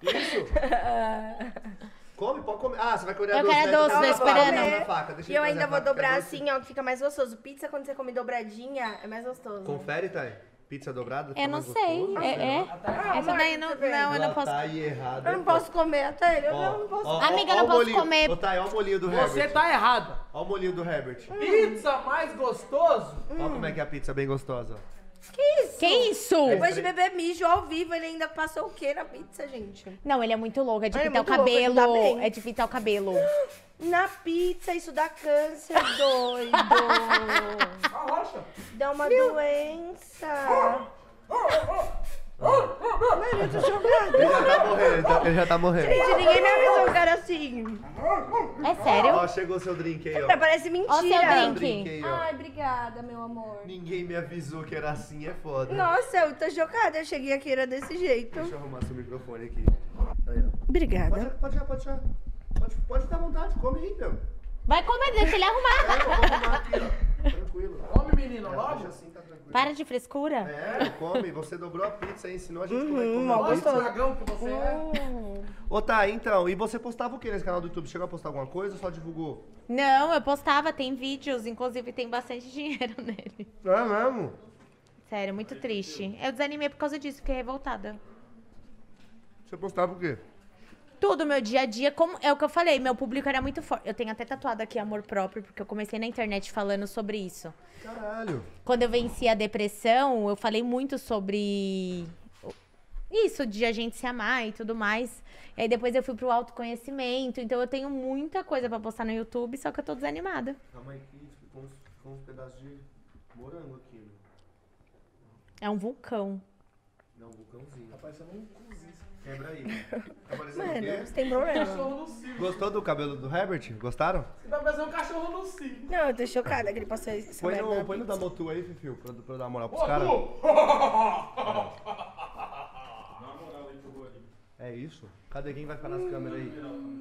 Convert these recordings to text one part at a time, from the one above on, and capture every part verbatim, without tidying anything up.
Isso. Come, pode comer. Ah, você vai comer a Eu doce. quero né? doce, Então tô tá, esperando. vai na faca. Deixa E eu trazer ainda a vou faca, dobrar quer doce? assim, ó, que fica mais gostoso. Pizza, quando você come dobradinha, é mais gostoso. Confere, Thay. Pizza dobrada? Eu fica não mais sei. gostoso? É, é. Ah, Essa daí amor, não, você vê. não, eu não Ela posso. tá aí errada. Eu não posso comer até ele, eu não posso. Amiga, eu não o posso molinho. comer. Ô, Thay, ó o molinho do Você Herbert. tá errada. Ó o molinho do Herbert. Pizza mais gostoso? Ó como é que é a pizza bem gostosa. Que isso? Que isso? Depois de beber mijo ao vivo, ele ainda passou o quê na pizza, gente? Não, ele é muito louco. É de Ele é pintar o muito louco, ele tá cabelo. bem. É de pintar o cabelo. Na pizza, isso dá câncer, doido. A rocha. Dá uma doença. Mano, eu tô chocada. Ele já tá morrendo, ele, tá- ele já tá morrendo. Gente, ninguém me avisou, cara, assim. É sério? Ó, chegou o seu drink aí, ó. Parece mentira. Ó o seu drink. Drink aí, ó. Ai, obrigada, meu amor. Ninguém me avisou que era assim, é foda. Nossa, eu tô chocada. Eu cheguei aqui, era desse jeito. Deixa eu arrumar seu microfone aqui. Aí, ó. Obrigada. Pode, pode, já, pode, já. Pode, pode dar vontade, come aí, meu. Vai comer, deixa ele arrumar. É, eu vou arrumar aqui, ó. Tranquilo. Come, menino, Já, logo. deixa assim, tá tranquilo. Para de frescura. É, come. Você dobrou a pizza e ensinou a gente como é que come mal a Olha pizza. esse dragão que você é. Ô, tá, então, e você postava o que nesse canal do YouTube? Chegou a postar alguma coisa ou só divulgou? Não, eu postava, tem vídeos, inclusive tem bastante dinheiro nele. É mesmo? Sério, muito triste. Eu desanimei por causa disso, fiquei revoltada. Você postava o quê? Tudo, meu dia a dia, como é o que eu falei, meu público era muito forte. Eu tenho até tatuado aqui amor próprio, porque eu comecei na internet falando sobre isso. Caralho. Quando eu venci a depressão, eu falei muito sobre isso, de a gente se amar e tudo mais. E aí depois eu fui pro autoconhecimento, então eu tenho muita coisa pra postar no YouTube, só que eu tô desanimada. Calma aí, que ficou uns, ficou uns pedaços de morango aqui, meu. É um vulcão. Não, um vulcãozinho. Tá parecendo um cozinho. Quebra aí. Tá parecendo o Mano, quê? você tem problema. Cachorro no cio. Gostou do cabelo do Herbert? Gostaram? Você tá parecendo um cachorro no cio. Não, eu tô chocada que ele passou essa Põe merda no, na põe no pizza. da Motu aí, Fifio, pra, pra eu dar uma moral pros Ô, caras. Tu! É isso? Cadê quem vai ficar nas câmeras aí?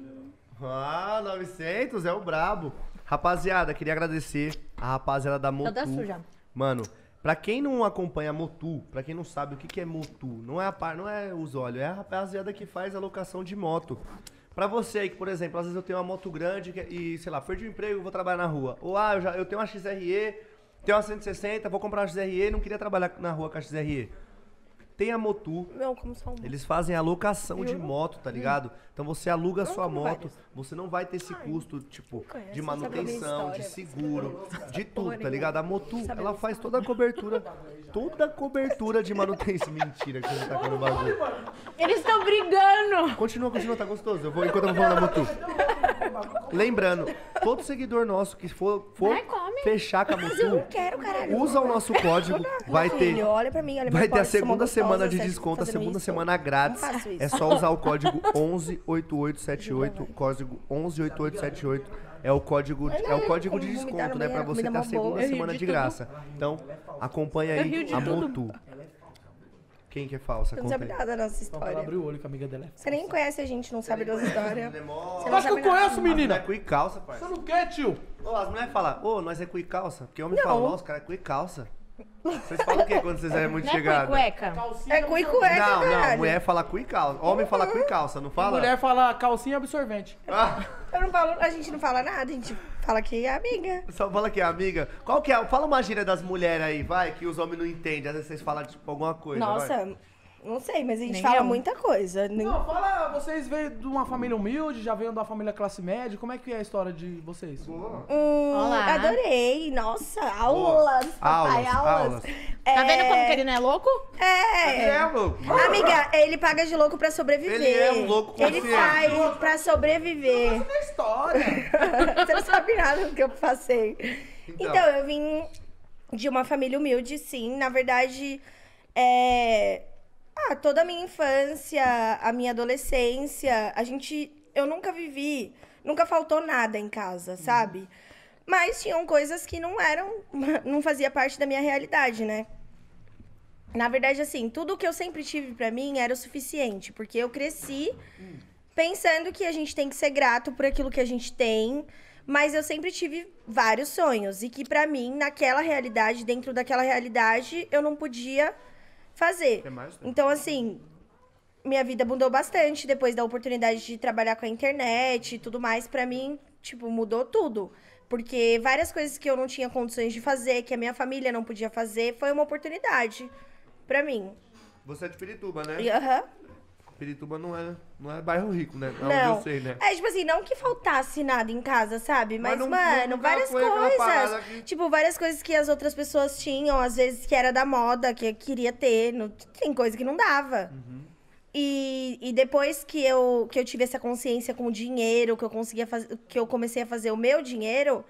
Ah, novecentos, é o brabo. Rapaziada, queria agradecer a rapaziada da Motu. Toda suja. Mano, pra quem não acompanha a Motu, pra quem não sabe o que que é Motu, não é, a par, não é os olhos, é a rapaziada que faz a locação de moto. Pra você aí que, por exemplo, às vezes eu tenho uma moto grande que- e, sei lá, perdi o emprego, vou trabalhar na rua. Ou, ah, eu, já, eu tenho uma X R E, tenho uma cento e sessenta, vou comprar uma X R E e não queria trabalhar na rua com a X R E. Tem a Motu. Não, como são. Eles fazem a locação de moto, tá ligado? Então você aluga a sua como moto, vários. você não vai ter esse custo, tipo, conhece, de não sabe a minha manutenção, de história, seguro, de tudo, porra tá nenhuma. ligado? A Motu, Sabe ela a faz toda a cobertura, toda a cobertura de manutenção. Mentira que você tá com o bagulho. Eles estão brigando! Continua, continua, tá gostoso. Eu vou, enquanto eu vou falando da Motu. Lembrando, todo seguidor nosso que for, for Vai, come. fechar com a Mas eu não Motu, quero, caralho. usa o nosso código, vai ter... Filho, olha pra mim, olha Vai meu ter a corte, sou uma segunda gostosa, semana de sério, desconto, a fazendo segunda isso. semana grátis. Não faço isso. É só usar o código onze oito oito sete oito, código onze oito oito sete oito. É o código, de- é o código de Como vomitar desconto, no né? Pra banheiro, você ter comida a mó boa. segunda Eu rio semana de de tudo. graça. Então, acompanha rio aí de a tudo. Motu. Quem que é falsa? Você não Conta sabe aí. nada da nossa Então, ela história. abriu o olho que a amiga dela é. Você nem conhece a gente, não sabe das histórias. Você não Acho que sabe eu conheço, nada. menina. É cu e calça, Você parça. não quer, tio? Ô, as mulheres falam, ô, nós é cu e calça. Porque homem Não. fala, nossa, cara, é cu e calça. Vocês falam o quê quando vocês é muito Não é chegada? cueca? Calcinha É cu e cueca, Não, não, caralho. mulher fala cu e calça. Homem fala cu e calça, não fala? Mulher fala calcinha absorvente. Ah. Eu não falo, a gente não fala nada, a gente fala que é amiga. Só fala aqui, amiga. Qual que é? Fala uma gíria das mulheres aí, vai, que os homens não entendem. Às vezes vocês falam, tipo, alguma coisa. vai. Nossa, não sei, mas a gente Nem fala eu. muita coisa. Nem- Não, fala, vocês veio de uma família humilde, já veio de uma família classe média. Como é que é a história de vocês? Boa. Hum, Olá. Adorei, nossa, aulas, papai, Aulas, aulas. aulas. É, Tá vendo como que ele não é louco? É, É, louco. amiga, ele paga de louco pra sobreviver. Ele é um louco Ele consciente. faz pra sobreviver. É história. Você não sabe nada do que eu passei. Então. Então, eu vim de uma família humilde, sim. Na verdade, é... Ah, toda a minha infância, a minha adolescência, a gente... Eu nunca vivi, nunca faltou nada em casa, sabe? Mas tinham coisas que não eram... Não fazia parte da minha realidade, né? Na verdade, assim, tudo que eu sempre tive pra mim era o suficiente. Porque eu cresci pensando que a gente tem que ser grato por aquilo que a gente tem. Mas eu sempre tive vários sonhos. E que pra mim, naquela realidade, dentro daquela realidade, eu não podia fazer. Tem mais? Então, assim, minha vida mudou bastante depois da oportunidade de trabalhar com a internet e tudo mais. Pra mim, tipo, mudou tudo. Porque várias coisas que eu não tinha condições de fazer, que a minha família não podia fazer, foi uma oportunidade pra mim. Você é de Pirituba, né? E, aham. Pirituba não é, não é bairro rico, né? Não. Onde eu sei, né? É, tipo assim, não que faltasse nada em casa, sabe? Mas, Mas não- mano, nunca várias foi aquela parada coisas. que- Tipo, várias coisas que as outras pessoas tinham, às vezes que era da moda, que eu queria ter. Não, tem coisa que não dava. Uhum. E, e depois que eu, que eu tive essa consciência com o dinheiro, que eu conseguia fazer, que eu comecei a fazer o meu dinheiro,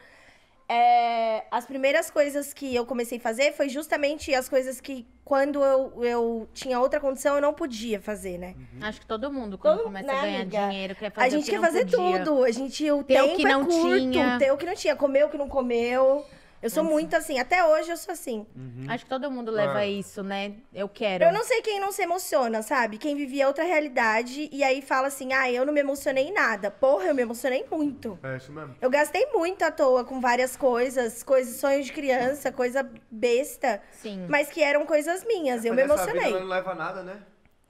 é, as primeiras coisas que eu comecei a fazer foi justamente as coisas que quando eu, eu tinha outra condição eu não podia fazer, né? Acho que todo mundo, quando Todo- começa né, a ganhar amiga? dinheiro, quer fazer A gente o que quer não fazer podia. tudo. A gente, o Ter o tempo que não é curto, tinha. ter o que não tinha, comer o que não comeu. Eu sou muito assim, até hoje eu sou assim. Acho que todo mundo leva Ah. isso, né? Eu quero. Eu não sei quem não se emociona, sabe? Quem vivia outra realidade e aí fala assim, ah, eu não me emocionei em nada. Porra, eu me emocionei muito. É isso mesmo. Eu gastei muito à toa com várias coisas, coisas, sonhos de criança, coisa besta, Sim. mas que eram coisas minhas. Eu me Mas essa emocionei. vida não leva a nada, né?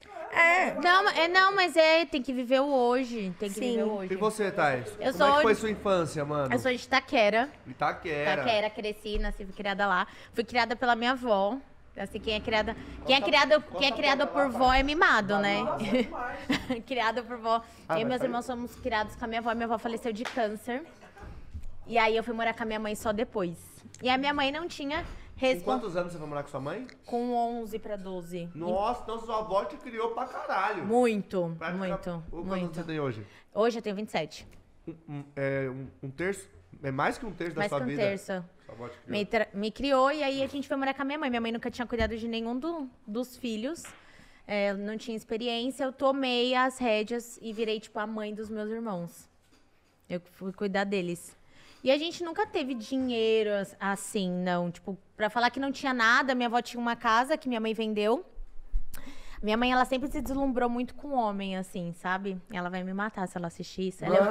É. Não, é, não, mas é, tem que viver o hoje. Tem que Sim. viver o hoje. E você, Thais? Eu Como sou é que foi de- sua infância, mano? Eu sou de Itaquera. Itaquera. Itaquera, cresci, nasci, fui criada lá. Fui criada pela minha avó. Assim, quem é criada, quem é criado, quem é criado por vó é mimado, né? Criado por vó. Ah, eu e vai meus sair? irmãos somos criados com a minha avó. Minha avó faleceu de câncer. E aí eu fui morar com a minha mãe só depois. E a minha mãe não tinha Com resposta. quantos anos você foi morar com sua mãe? Com onze pra doze. Nossa, então sua avó te criou pra caralho. Muito, Pra ficar- muito, Ô, Quantos anos muito. você tem hoje? Hoje eu tenho vinte e sete. Um, um- é, um, um terço? É mais que um terço da Mais que sua um vida? terço. Sua avó te criou. Me, tra- me criou e aí a gente foi morar com a minha mãe. Minha mãe nunca tinha cuidado de nenhum do- dos filhos. É, não tinha experiência. Eu tomei as rédeas e virei, tipo, a mãe dos meus irmãos. Eu fui cuidar deles. E a gente nunca teve dinheiro as- assim, não. Tipo, pra falar que não tinha nada, minha avó tinha uma casa que minha mãe vendeu. Minha mãe, ela sempre se deslumbrou muito com homem, assim, sabe? Ela vai me matar se ela assistir isso. Ela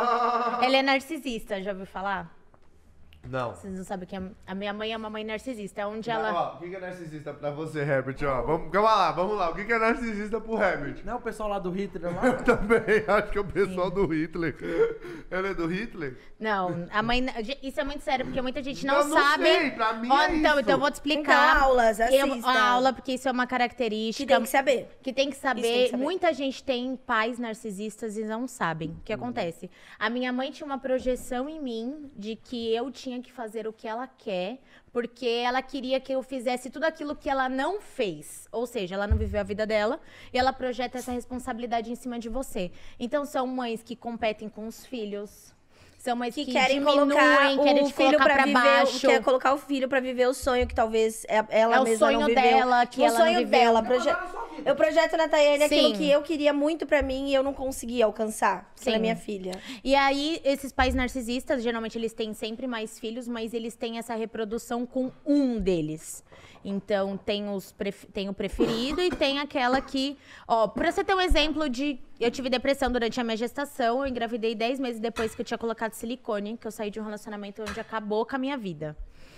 é, ela é narcisista, já ouviu falar? Não. Vocês não sabem o que é. A minha mãe é uma mãe narcisista, onde Não, ela. ó, o que que é narcisista pra você, Herbert? Ó, vamos, calma lá, vamos lá. O que que é narcisista pro Herbert? Não é o pessoal lá do Hitler lá? Eu também acho que é o pessoal do Hitler. Ele é do Hitler? Não, a mãe. Isso é muito sério, porque muita gente não, Eu não sabe. sei, pra mim Ó, é então, isso. então eu vou te explicar. Então, aulas, Eu- assista. a aula, porque isso é uma característica. Que tem que saber. Que tem que saber. Isso tem que saber. Muita gente tem pais narcisistas e não sabem o que acontece. A minha mãe tinha uma projeção em mim de que eu tinha que fazer o que ela quer, porque ela queria que eu fizesse tudo aquilo que ela não fez. Ou seja, ela não viveu a vida dela e ela projeta essa responsabilidade em cima de você. Então, são mães que competem com os filhos. São mães que, Que querem diminuem, colocar querem o te filho colocar pra pra viver, baixo. quer colocar o filho pra viver o sonho que talvez é- ela É o mesma sonho não viveu. dela, que o ela não sonho viveu. dela. proje- Eu projeto na Tayane aquilo Sim. que eu queria muito pra mim e eu não conseguia alcançar pela Sim. minha filha. E aí, esses pais narcisistas, geralmente eles têm sempre mais filhos, mas eles têm essa reprodução com um deles. Então, tem, os pref- tem o preferido e tem aquela que... Ó, pra você ter um exemplo de... Eu tive depressão durante a minha gestação, eu engravidei dez meses depois que eu tinha colocado silicone, que eu saí de um relacionamento onde acabou com a minha vida.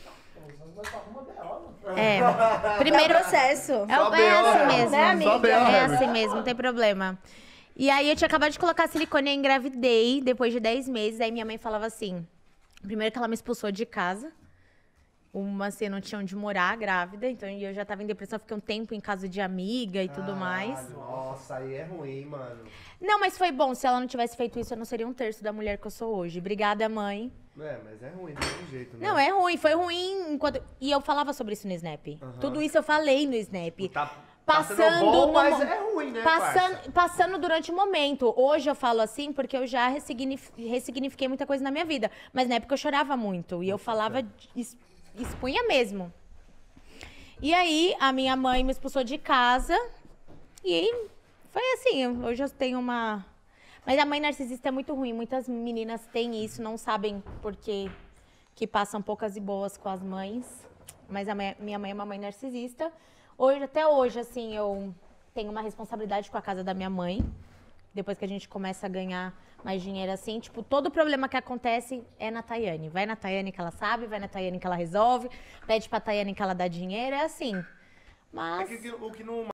É, É primeiro... o processo. É, Só o- B O, é assim né? mesmo. Né, amiga? Só B O, É Herbert. assim mesmo, não tem problema. E aí eu tinha acabado de colocar silicone e engravidei depois de dez meses. Aí minha mãe falava assim: primeiro que ela me expulsou de casa. Uma assim, eu não tinha onde morar, grávida. Então eu já tava em depressão, fiquei um tempo em casa de amiga e tudo mais. Caralho, Nossa, aí é ruim, mano. Não, mas foi bom. Se ela não tivesse feito isso, eu não seria um terço da mulher que eu sou hoje. Obrigada, mãe. É, mas é ruim, do mesmo jeito, né? Não, é ruim. Foi ruim enquanto... E eu falava sobre isso no Snap. Tudo isso eu falei no Snap. Tá, tá Passando sendo bom, no mas mo- é ruim, né, Passando, parça? passando durante o momento. Hoje eu falo assim porque eu já ressignifi- ressignifiquei muita coisa na minha vida. Mas na época eu chorava muito. E eu falava, es- expunha mesmo. E aí a minha mãe me expulsou de casa. E foi assim. Hoje eu tenho uma... Mas a mãe narcisista é muito ruim. Muitas meninas têm isso, não sabem por que que passam poucas e boas com as mães. Mas a mãe- minha mãe é uma mãe narcisista. Hoje, até hoje, assim, eu tenho uma responsabilidade com a casa da minha mãe. Depois que a gente começa a ganhar mais dinheiro, assim, tipo, todo problema que acontece é na Tayane. Vai na Tayane que ela sabe, vai na Tayane que ela resolve, pede pra Tayane que ela dá dinheiro, é assim. Mas... É que o que não